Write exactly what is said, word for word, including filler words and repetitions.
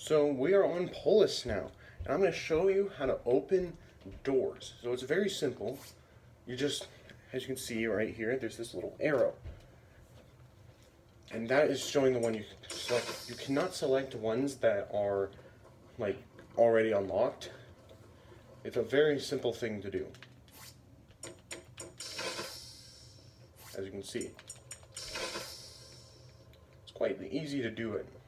So we are on Polus now, and I'm going to show you how to open doors. So it's very simple. You just, as you can see right here, there's this little arrow. And that is showing the one you can select. You cannot select ones that are like already unlocked. It's a very simple thing to do. As you can see. It's quite easy to do it.